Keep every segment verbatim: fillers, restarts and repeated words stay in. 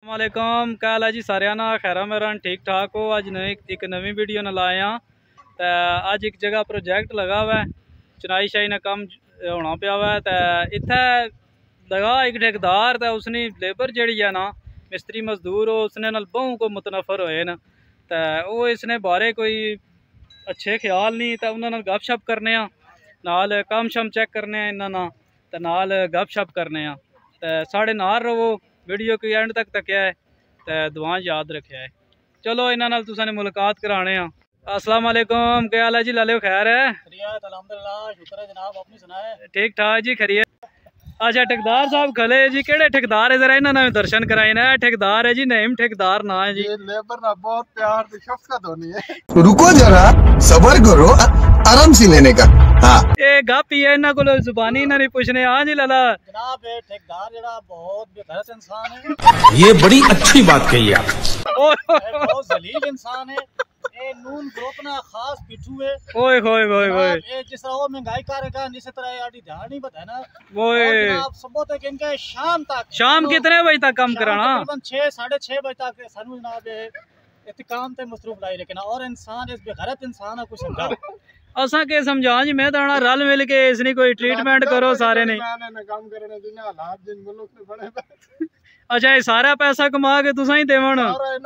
वालेकुम क्या है जी सारिया ना खैरा मेरा ठीक ठाक हो। अज नई एक नवी वीडियो न लाए हैं। तो अज एक जगह प्रोजेक्ट लगा हुआ है, चुनाई शाई ने कम होना पाया हुआ है। तो इत्थे लगा एक ठेकेदार, तो उसने लेबर जी है ना मिस्त्री मजदूर हो उसने नाल बहु को मुतनफर होए न। तो वो इसने बारे कोई अच्छे ख्याल नहीं, तो उन्होंने गप शप करने नाल कम शम चेक करने इन्होंने तो नाल गप शप करने। तो साढ़े नाल रवो, वीडियो के एंड तक तकिया है तो दुआ याद रखा है। चलो इन्होंने नाल तुसां ने मुलाकात कराने। अस्सलाम वालेकुम, क्या हाल है जी? लाले खैर है? अल्हम्दुलिल्लाह, शुक्र है जनाब, अपनी सुनाए? ठीक ठाक जी, खरी है। अच्छा ठेकेदार साहब खले जी, केड़े ठेकेदार है? जरा इन्होंने दर्शन कराए ना। ठेकेदार है जी नईम ठेकेदार ना है जी। ये लेबर ना बहुत प्यार से शफकत होनी है। रुको जरा सबर करो, आराम से लेने का। हाँ ये गप ही है इन्हों को जुबानी इन्होंने पूछने। हाँ जी लाला जनाब, ये ठेकेदार जरा बहुत बेगैरत इंसान है। ये बड़ी अच्छी बात कही आप। बहुत जलील इंसान है। ये नून ग्रुप ना खास पिट्ठू है। ओए होए होए होए, ये जिस तरह वो महंगाई करेगा इसी तरह आड़ी ध्यान नहीं बता ना। ओए जनाब सबो तक इनके शाम तक शाम कितने बजे तक कम कराना? तकरीबन छह साढ़े छह बजे तक सानू जनाब ये काम ते मसरूफ लाई रखना। और इंसान इस बेगैरत इंसान है कुछ समझा असा के समझा जी, मैं तो रल मिल के इसनी कोई ट्रीटमेंट करो सारे ने। काम करने जिन्हें हालात जिन मुल्क में बने। अच्छा ये सारा पैसा कमा के तुसा ही देवन?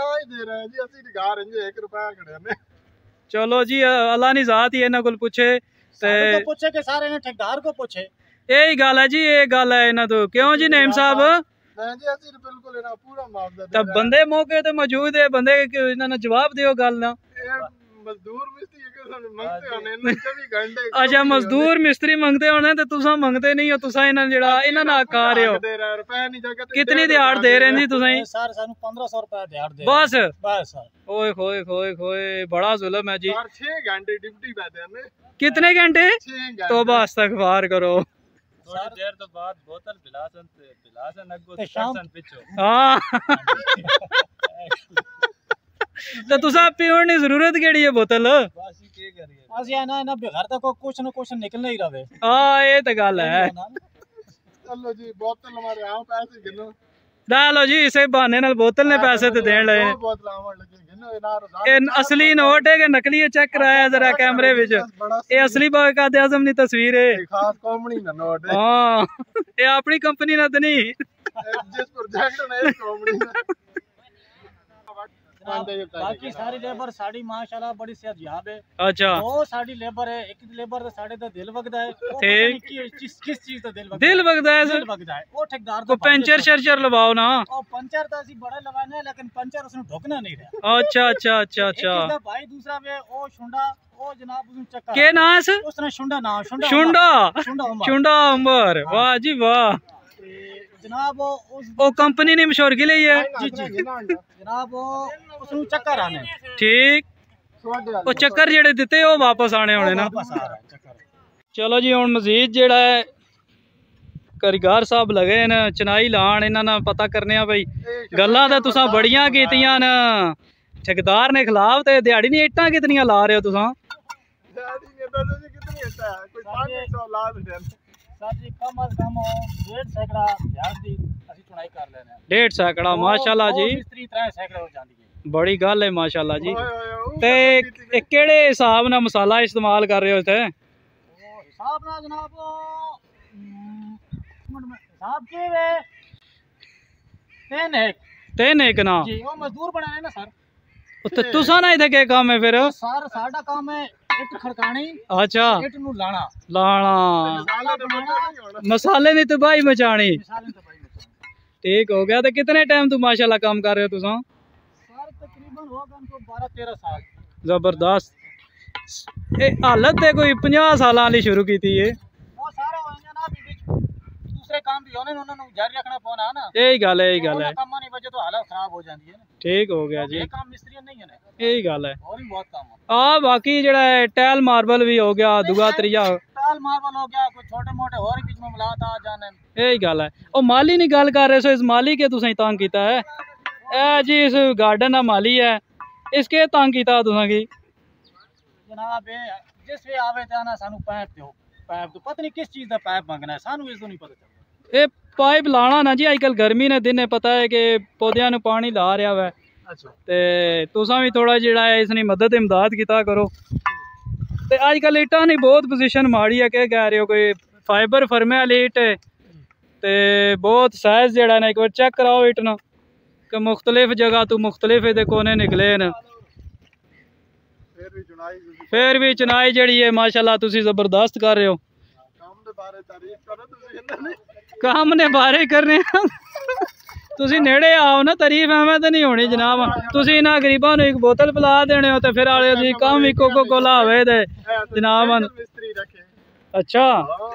चलो जी अल्लाह नी जात ही इन्हां कोल पूछे ते पूछे के सारे ने ठेकेदार को पूछे। यही गल है जी, ये गल है इन्हां तो। क्यों जी नईम साहब? बिल्कुल पूरा मुआवजा तब बंदे मौके ते मौजूद है, बंदे इन्हां जवाब दियो गल ना। मजदूर मिस्त्री मंगते होने चौबीस घंटे। अच्छा मजदूर मिस्त्री मंगते होने ते तुसा मंगते नहीं हो। तुसा इन्हां जेड़ा इन्हां ना खा रहे हो। कितनी दिहाड़ दे रहे हैं जी तुसा? सर सानू पंद्रह सौ रुपए दिहाड़ दे बस बस सर। ओए होए होए होए, बड़ा जुल्म है जी। छह घंटे ड्यूटी पे देने। कितने घंटे? तौबा इस्तगफार करो। थोड़ी देर तो बाद बोतल बिलासन बिलासन अगो ते शाम करसन पिछो। हाँ तो तुसा पीवन की जरूरत केड़ी है बोतल? बस की करिए असि है ना ना बेघर तक कुछ न कुछ निकल ही रहे। हाँ ये तो गल है। चलो जी बोतल हमारे आओ पैसे गिनो। लो जी इसे बहाने नाल बोतल ने पैसे तो देन लगे। ये असली नोट है कि नकली है? चेक कराया जरा कैमरे विच। ये असली कायदे आज़म की तस्वीर है। खास कंपनी ना नोट है। हाँ ये अपनी कंपनी ना तो नहीं। जिस प्रोजेक्ट ने इस कंपनी में बाकी सारी लेबर साड़ी माशाल्लाह बड़ी सेहतयाब है। अच्छा वो साड़ी लेबर है, एक लेबर साढ़े दा दिल वगदा है। ठीक किस किस चीज दा दिल वगदा दिल वगदा है? दिल वगदा है वो ठेकेदार को पंचर शर्चर लवाओ ना। और पंचर तो असि बड़ा लवाने हैं, लेकिन पंचर उसने ढोकना नहीं रहा। अच्छा अच्छा अच्छा अच्छा भाई दूसरा वे ओ शुंडा ओ जनाब उसने चक्कर के नाम से? उसने शुंडा नाम शुंडा शुंडा शुंडा शुंडा उमर। वाह जी वाह। जनाब उस ओ कंपनी ने मशहूर के लिए है जी जी जनाब उसने चक्कर आने। ठीक वो चक्कर जेड़े दिते वो वापस आने होने ना। चलो जी हुण मजीद जेड़ा है कारीगर साहब लगे न चनाई लान, इन्हां नाल पता करने आ भाई गल्लां तां तुसां बड़ियां कीतियां न। ठेकेदार ने खिलाफ ते दिहाड़ी नहीं इट्टां कितनियां ला रहे हो तुसां? डेढ़ सैकड़ा माशाल्लाह जी, बड़ी गल है माशाल्लाह जी। ते केड़े हिसाब नाल मसाला इस्तेमाल कर रहे हो इत्थे? हिसाब नाल जनाब हिसाब के वे तीन एक तीन एक ना जी। वो मजदूर बनाए ना सर। तो तुसा ना इत्थे के काम है फिर? सर साडा काम है इट खड़कानी। अच्छा इट नु लाना लाना मसाले दी तबाही मचानी। ठीक हो गया। तो कितने टाइम तू माशाल्लाह काम कर रहे हो तुसा? सर तकरीबन हो गए इनको बारह तेरह साल। जबरदस्त। ए हालत ते कोई पचास साल वाली शुरू की थी ये? वो सारा होएगा ना भी दूसरे काम भी होने उन्होंने जारी रखना पौना है ना। यही गल है, यही गल है। काम नहीं वजह तो हालत खराब हो जाती है ना। ठीक हो गया जी। ये काम मिस्त्री नहीं है ना, यही गल है। और भी बहुत काम है। आ बाकी जेड़ा है टैल मार्बल भी हो गया, दूगा त्रिया टाल मार्बल हो गया, कुछ छोटे मोटे और बीच में मिलाता आ जाने। यही गल है। ओ माली नहीं गल कर रहे सो, इस माली के तुसें तंग कीता है? ए जी इस गार्डन दा माली है, इसके तंग कीता तुसें की? जनाब जिस वे आवे ता ना सानू पैप दो, पैप तो पता नहीं किस चीज दा पैप मंगना है, सानू इस तो नहीं पता चलता। ए पाइप लाना ना जी, अजकल गर्मी ने दिन पता है कि पौधों ਨੂੰ पानी ला रहा वै ते तुसां भी थोड़ा जिहड़ा है इसनी मदद इमदाद किया करो। ते अजकल ईटा नहीं बहुत पोजीशन माड़ी है, क्या कह रहे हो, कोई फाइबर फर्मे वाली ईट है ते बहुत साइज जिहड़ा ना एक बार चेक कराओ ईट ना कि मुख्तलिफ जगह तो मुख्तलिफ इहदे कोने निकले न। फिर भी चुनाई जिहड़ी है माशाल्लाह तुसी जबरदस्त कर रहे हो। काम ने बारे करने तुसी नेड़े आओ ना, तारीफ एवं तो नहीं होनी जनाब। तुसी इन्हां गरीबां नूं एक बोतल पिला देने हो तो फिर आले जी काम ही कोको कोला होवे ते जनाब। अच्छा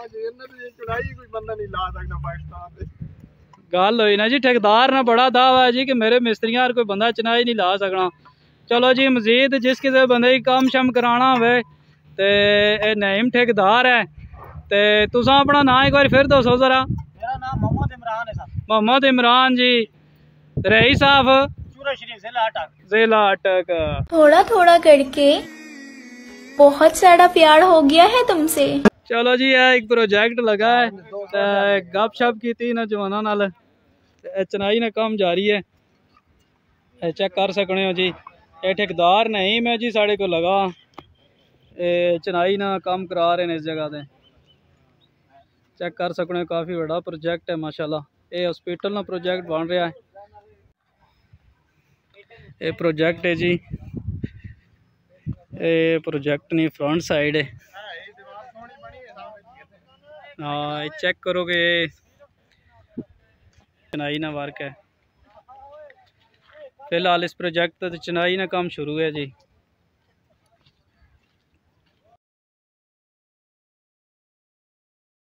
गल हुई ना जी, ठेकेदार ना बड़ा दावा है जी कि मेरे मिस्त्रियां कोई बंदा चुनाई नहीं ला सकना। चलो जी मजीद जिस किसी बंदे की काम शम कराना होवे ते नईम ठेकेदार है। ते तुसां अपना नाम एक बार फिर दसो जरा। मेरा नाम मोहम्मद इमरान है सर। मोहम्मद इमरान जी, रही साहब चूरा शरीफ जिला अटक। जिला अटक। थोड़ा थोड़ा करके बहुत सारा प्यार हो गया है तुमसे। चलो जी यह एक प्रोजेक्ट लगा है, गप शप की थी नौजवानों नाल, चनाई ने काम जारी है, चेक कर सकते हो जी। ये ठेकेदार नहीं मैं जी साढ़े को लगा चनाई ना काम करा रहे हैं इस जगह से, चेक कर सकते हो। काफ़ी बड़ा प्रोजेक्ट है माशाल्लाह। ये हॉस्पिटल ना प्रोजेक्ट बन रहा है, ये प्रोजेक्ट है जी, ये प्रोजेक्ट नहीं फ्रंट साइड है। हाँ चेक करोगे चनाई ना वर्क है। फिलहाल इस प्रोजेक्ट तो चनाई ना काम शुरू है जी।